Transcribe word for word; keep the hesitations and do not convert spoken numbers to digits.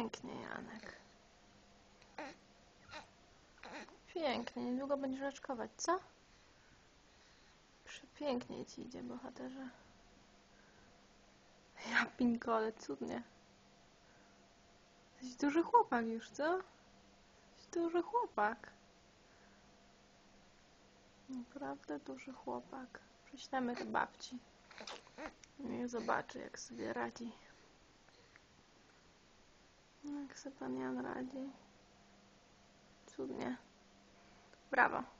Pięknie, Janek. Pięknie. Niedługo będziesz raczkować, co? Przepięknie ci idzie, bohaterze. Ja pinkole, cudnie. Jesteś duży chłopak już, co? Jesteś duży chłopak. Naprawdę duży chłopak. Prześlemy to babci. Niech zobaczy, jak sobie radzi. Jak sobie pan Jan radzi. Cudnie. Brawo.